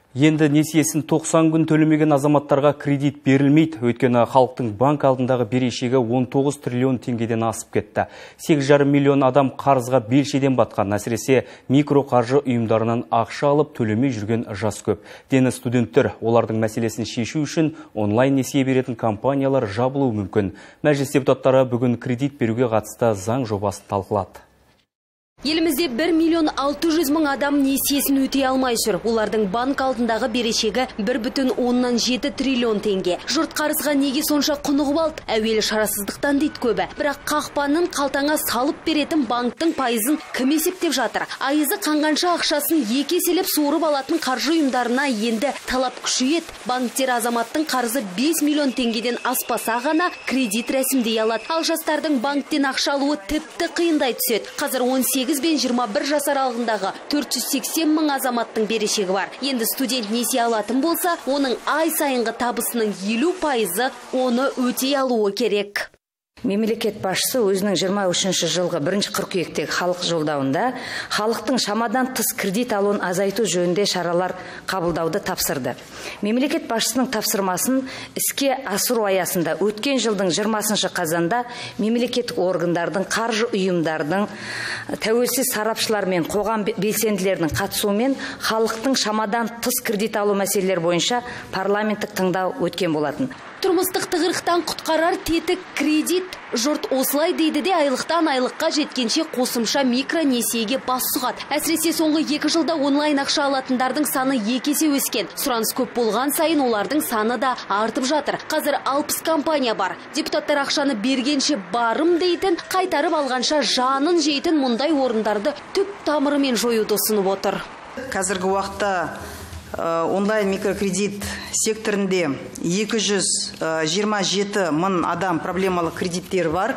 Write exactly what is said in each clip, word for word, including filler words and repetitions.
Енді несиесін тоқсан күн төлемеген азаматтарға кредит берілмейді. Өйткені халықтың банк алдындағы берешегі он тоғыз триллион теңгеден асып кетті. сегіз жарым миллион адам қарызға белшеден батқан. Әсіресе микроқаржы ұйымдарынан ақша алып төлемей жүрген жас көп. Дені студенттер олардың мәселесін шешу үшін онлайн несие беретін компаниялар жабылуы мүмкін. Мәжіліс депутаттары бүгін кредит беруге қатысты заң жобасын талқылады. Елімізде бір миллион алты жүз мың адам несиесін өтей алмай жүр. Олардың банк алдындағы берешегі бір бүтін оннан жеті триллион теңге. Жұрт қарызға неге сонша құнығып алды? Әуелі шарасыздықтан дейді көбі. Бірақ қақпанын қалтаңа салып беретін банктың пайызын кім есептеп жатыр? Айызы қанғанша ақшасын екі еселеп суырып алатын қаржы ұйымдарына енді талап күшейеді. Банктер азаматтың қарызы бес миллион теңгеден аспаса ғана кредит рәсімдей алады. Ал жастардың банктен ақша алуы тіпті қиындай түседі. Қазір он сегіз бен жиырма бір жас аралығындағы төрт жүз сексен мың азаматтың берешегі бар. Енді студент несие алатын болса, оның ай сайынғы табысының елу пайызы оны өтей алуы керек. Мемлекет басшысы өзінің жиырма үшінші жылғы бірінші қыркүйектегі халық жолдауында халықтың шамадан тыс кредит алуын азайту жөнінде шаралар қабылдауды тапсырды. Мемлекет басшысының тапсырмасын іске асыру аясында өткен жылдың жиырмасыншы қазанда мемлекеттік органдардың, қаржы ұйымдардың, тәуелсіз сарапшылар мен қоғам белсенділерінің қатысуымен халықтың шамадан тыс кредит алу мәселелері бойынша парламенттік тыңдау өткен болатын. Тұрмыстық тығырықтан құтқарар тетік кредит. Жұрт осылай дейді де айлықтан айлыққа жеткенше қосымша микронесиеге бас сұғады. Әсіресе соңғы екі жылда онлайн ақша алатындардың саны екі есе өскен. Сұраныс көп болған сайын олардың саны да артып жатыр. Қазір алпыс компания бар. Депутаттар ақшаны бергенше барым дейтін, қайтарып алғанша жанын жейтін мұндай орындарды түп тамырымен жоюды ұсынып отыр. Қазіргі уақытта онлайн микрокредит секторінде екі жүз жиырма жеті мың адам проблемалық кредиттер бар.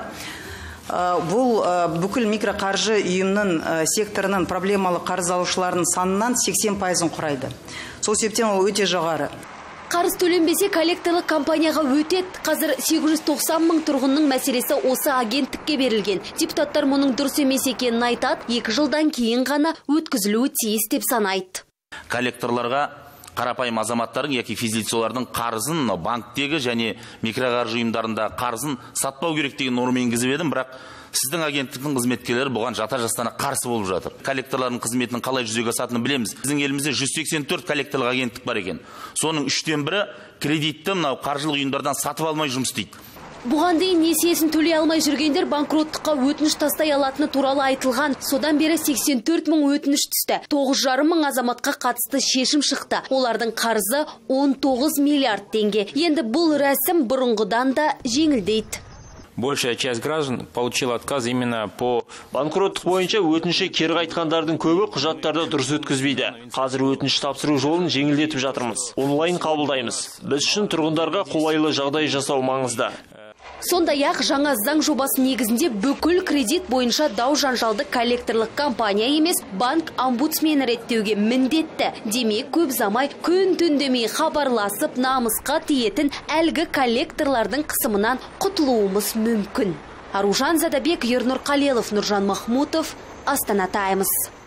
Бұл бүкіл микроқаржы ұйымның секторының проблемалық қарыз алушыларының санынан сексен пайызын құрайды. Сол себептен ол өте жоғары. Қарыз төленбесе коллекторлық компанияға өтеді. Қазір сегіз жүз тоқсан мың тұрғынның мәселесі осы агенттікке берілген. Депутаттар мұның дұрыс емес екенін айтады, екі жылдан кейін ғана өткізілуі тиіс деп санайды. Коллекторларға қарапайым азаматтардың яки физлицолардың қарызын банктегі және микроқаржы ұйымдарында қарызын сатпау керек деген норма енгізіп едім, бірақ сіздің агенттіктің қызметкерлері бұған жата жастана қарсы болып жатыр. Коллекторлардың қызметінің қалай жүзеге асатынын білеміз. Біздің елімізде жүз сексен төрт коллекторлық агенттік бар екен. Соның үштен бірі кредитті мынау қаржылық ұйымдардан сатып алмай жұмыс істейді. Бұған дейін несиесін төлей алмай жүргендер банкроттыққа өтініш тастай алатыны туралы айтылған. Содан бері сексен төрт мың өтініш түсті. тоғыз жарым мың азаматқа қатысты шешім шықты. Олардың қарызы он тоғыз миллиард теңге. Енді бұл рәсім бұрынғыдан да жеңілдейді. Большая часть граждан получила отказ именно по банкроттық бойынша өтініші кері қайтқандардың көбі құжаттарды дұрыс өткізбейді. Қазір өтініш тапсыру жолын жеңілдетіп жатырмыз. Онлайн қабылдаймыз. Біз үшін тұрғындарға қолайлы жағдай жасау маңызды. Сондай-ақ жаңа заң жобасы негізінде бүкіл кредит бойынша дау жанжалды коллекторлық компания емес, банк омбудсмені реттеуге міндетті. Демек, көп замай күн түндемей хабарласып намысқа тиетін әлгі коллекторлардың қысымынан құтылуымыз мүмкін. Аружан Задабек, Ернұр Қалелов, Нұржан Махмутов, Астана Таймс.